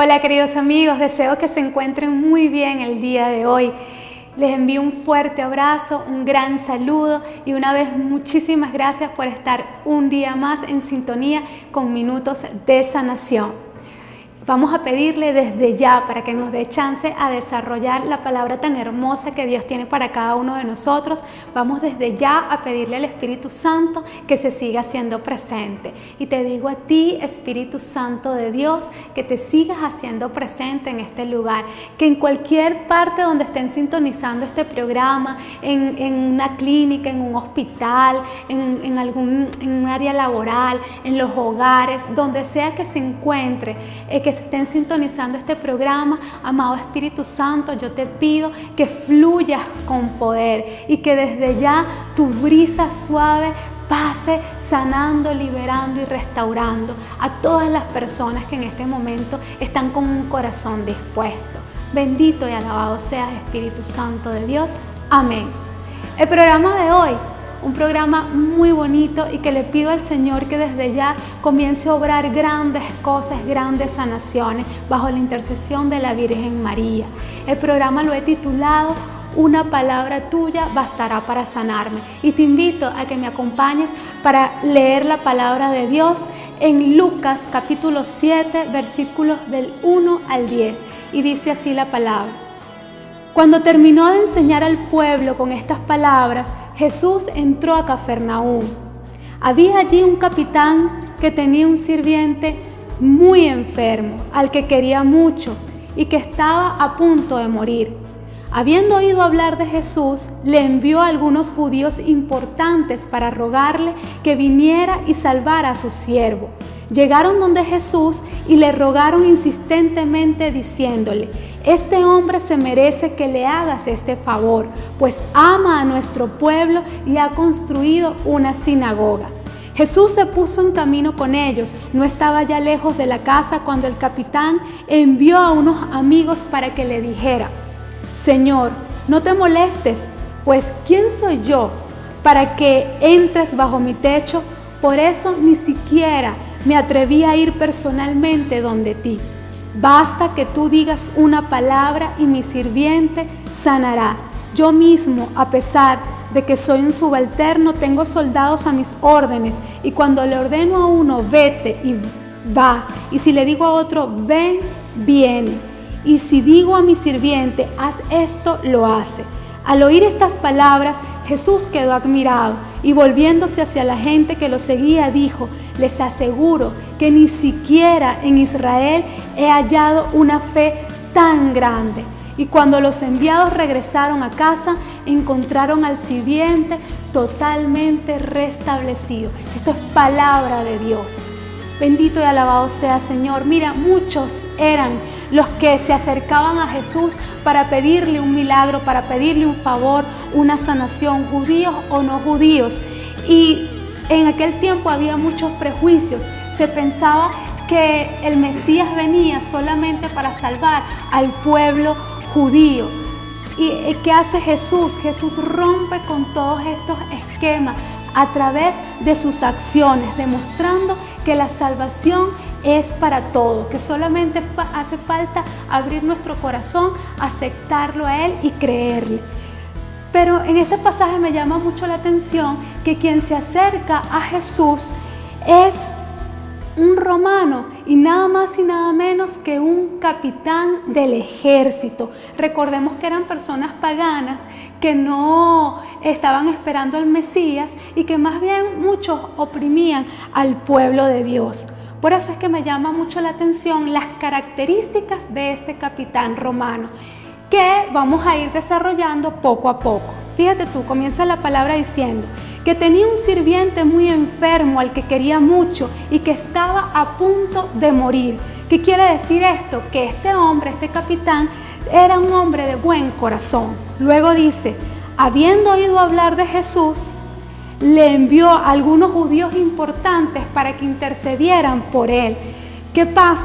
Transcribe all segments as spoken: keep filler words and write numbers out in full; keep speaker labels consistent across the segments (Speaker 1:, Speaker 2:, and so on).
Speaker 1: Hola queridos amigos, deseo que se encuentren muy bien el día de hoy. Les envío un fuerte abrazo, un gran saludo y una vez muchísimas gracias por estar un día más en sintonía con Minutos de Sanación. Vamos a pedirle desde ya para que nos dé chance a desarrollar la palabra tan hermosa que Dios tiene para cada uno de nosotros. Vamos desde ya a pedirle al Espíritu Santo que se siga haciendo presente. Y te digo a ti, Espíritu Santo de Dios, que te sigas haciendo presente en este lugar. Que en cualquier parte donde estén sintonizando este programa, en, en una clínica, en un hospital, en, en algún en un área laboral, en los hogares, donde sea que se encuentre, eh, que se estén sintonizando este programa, amado Espíritu Santo, yo te pido que fluyas con poder y que desde ya tu brisa suave pase sanando, liberando y restaurando a todas las personas que en este momento están con un corazón dispuesto. Bendito y alabado seas, Espíritu Santo de Dios. Amén. El programa de hoy, un programa muy bonito y que le pido al Señor que desde ya comience a obrar grandes cosas, grandes sanaciones bajo la intercesión de la Virgen María. El programa lo he titulado Una palabra tuya bastará para sanarme, y te invito a que me acompañes para leer la palabra de Dios en Lucas capítulo siete, versículos del uno al diez, y dice así la palabra. Cuando terminó de enseñar al pueblo con estas palabras, Jesús entró a Cafarnaúm. Había allí un capitán que tenía un sirviente muy enfermo, al que quería mucho y que estaba a punto de morir. Habiendo oído hablar de Jesús, le envió a algunos judíos importantes para rogarle que viniera y salvara a su siervo. Llegaron donde Jesús y le rogaron insistentemente diciéndole: este hombre se merece que le hagas este favor, pues ama a nuestro pueblo y ha construido una sinagoga. Jesús se puso en camino con ellos. No estaba ya lejos de la casa cuando el capitán envió a unos amigos para que le dijera: Señor, no te molestes, pues ¿quién soy yo para que entres bajo mi techo? Por eso ni siquiera me atreví a ir personalmente donde ti. Basta que tú digas una palabra y mi sirviente sanará. Yo mismo, a pesar de que soy un subalterno, tengo soldados a mis órdenes, y cuando le ordeno a uno vete, y va, y si le digo a otro ven, viene, y si digo a mi sirviente haz esto, lo hace. Al oír estas palabras, Jesús quedó admirado y volviéndose hacia la gente que lo seguía dijo: les aseguro que ni siquiera en Israel he hallado una fe tan grande. Y cuando los enviados regresaron a casa, encontraron al sirviente totalmente restablecido. Esto es palabra de Dios. Bendito y alabado sea Señor. Mira, muchos eran los que se acercaban a Jesús para pedirle un milagro, para pedirle un favor, una sanación, judíos o no judíos. Y en aquel tiempo había muchos prejuicios. Se pensaba que el Mesías venía solamente para salvar al pueblo judío. ¿Y qué hace Jesús? Jesús rompe con todos estos esquemas a través de sus acciones, demostrando que la salvación es para todos, que solamente fa- hace falta abrir nuestro corazón, aceptarlo a Él y creerle. Pero en este pasaje me llama mucho la atención que quien se acerca a Jesús es un romano y nada más y nada menos que un capitán del ejército. Recordemos que eran personas paganas que no estaban esperando al Mesías y que más bien muchos oprimían al pueblo de Dios. Por eso es que me llama mucho la atención las características de este capitán romano, que vamos a ir desarrollando poco a poco. Fíjate tú, comienza la palabra diciendo que tenía un sirviente muy enfermo al que quería mucho y que estaba a punto de morir. ¿Qué quiere decir esto? Que este hombre, este capitán, era un hombre de buen corazón. Luego dice, habiendo oído hablar de Jesús, le envió a algunos judíos importantes para que intercedieran por él. ¿Qué pasa?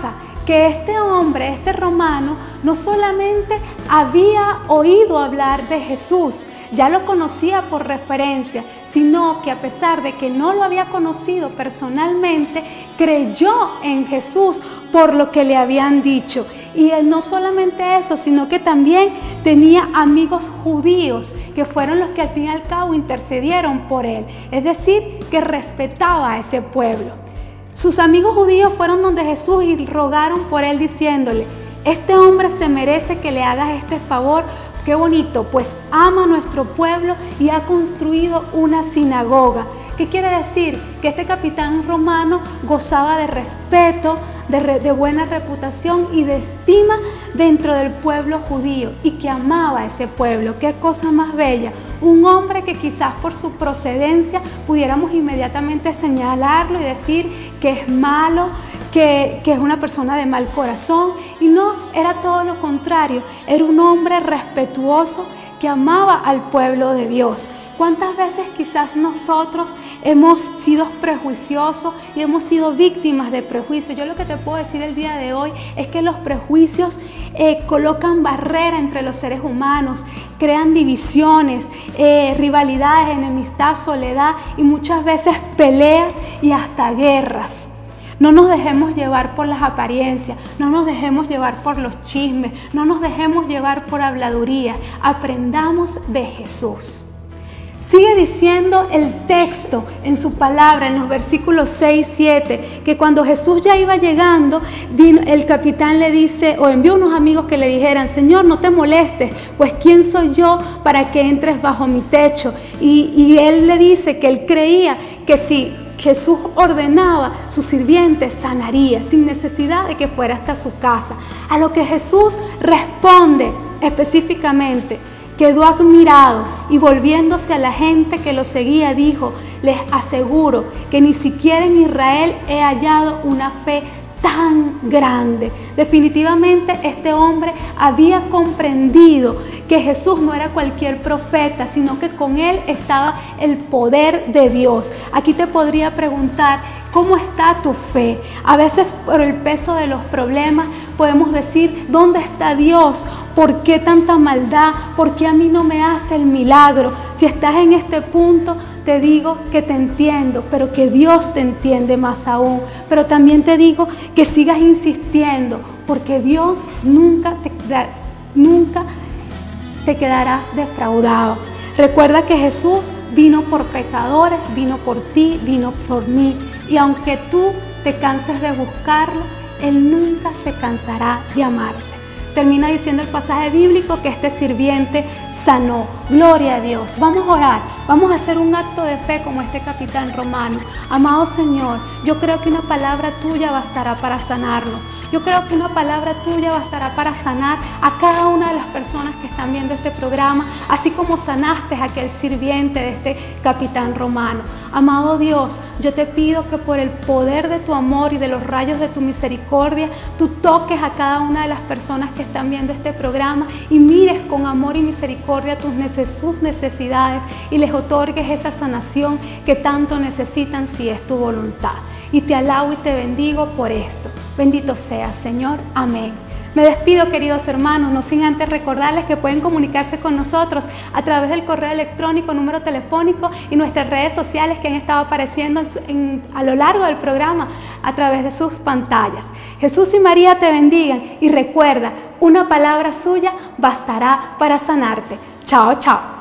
Speaker 1: que este hombre, este romano, no solamente había oído hablar de Jesús, ya lo conocía por referencia, sino que a pesar de que no lo había conocido personalmente, creyó en Jesús por lo que le habían dicho. Y no solamente eso, sino que también tenía amigos judíos que fueron los que al fin y al cabo intercedieron por él. Es decir, que respetaba a ese pueblo. Sus amigos judíos fueron donde Jesús y rogaron por él diciéndole: este hombre se merece que le hagas este favor. Qué bonito, pues ama a nuestro pueblo y ha construido una sinagoga. ¿Qué quiere decir? Que este capitán romano gozaba de respeto, de, re, de buena reputación y de estima dentro del pueblo judío, y que amaba a ese pueblo. Qué cosa más bella. Un hombre que quizás por su procedencia pudiéramos inmediatamente señalarlo y decir que es malo, que, que es una persona de mal corazón, y no, era todo lo contrario. Era un hombre respetuoso que amaba al pueblo de Dios. ¿Cuántas veces quizás nosotros hemos sido prejuiciosos y hemos sido víctimas de prejuicios? Yo lo que te puedo decir el día de hoy es que los prejuicios eh, colocan barrera entre los seres humanos, crean divisiones, eh, rivalidades, enemistad, soledad y muchas veces peleas y hasta guerras. No nos dejemos llevar por las apariencias, no nos dejemos llevar por los chismes, no nos dejemos llevar por habladuría. Aprendamos de Jesús. Sigue diciendo el texto en su palabra, en los versículos seis, siete, que cuando Jesús ya iba llegando, vino, el capitán le dice, o envió unos amigos que le dijeran: Señor, no te molestes, pues ¿quién soy yo para que entres bajo mi techo? Y, y él le dice que él creía que si Jesús ordenaba, su sirviente sanaría, sin necesidad de que fuera hasta su casa. A lo que Jesús responde específicamente: quedó admirado y volviéndose a la gente que lo seguía dijo: les aseguro que ni siquiera en Israel he hallado una fe tan grande. Definitivamente este hombre había comprendido que Jesús no era cualquier profeta, sino que con él estaba el poder de Dios. Aquí te podría preguntar: ¿cómo está tu fe? A veces por el peso de los problemas podemos decir: ¿dónde está Dios? ¿Por qué tanta maldad? ¿Por qué a mí no me hace el milagro? Si estás en este punto, te digo que te entiendo, pero que Dios te entiende más aún. Pero también te digo que sigas insistiendo, porque Dios nunca te, nunca te quedarás defraudado. Recuerda que Jesús vino por pecadores, vino por ti, vino por mí. Y aunque tú te canses de buscarlo, Él nunca se cansará de amarte. Termina diciendo el pasaje bíblico que este sirviente sanó. Gloria a Dios. Vamos a orar. Vamos a hacer un acto de fe como este capitán romano. Amado Señor, yo creo que una palabra tuya bastará para sanarnos. Yo creo que una palabra tuya bastará para sanar a cada una de las personas que están viendo este programa, así como sanaste a aquel sirviente de este capitán romano. Amado Dios, yo te pido que por el poder de tu amor y de los rayos de tu misericordia, tú toques a cada una de las personas que están viendo este programa y mires con amor y misericordia tus neces- sus necesidades y les otorgues esa sanación que tanto necesitan si es tu voluntad. Y te alabo y te bendigo por esto. Bendito seas, Señor. Amén. Me despido, queridos hermanos, no sin antes recordarles que pueden comunicarse con nosotros a través del correo electrónico, número telefónico y nuestras redes sociales que han estado apareciendo en, en, a lo largo del programa a través de sus pantallas. Jesús y María te bendigan y recuerda, una palabra suya bastará para sanarte. Chao, chao.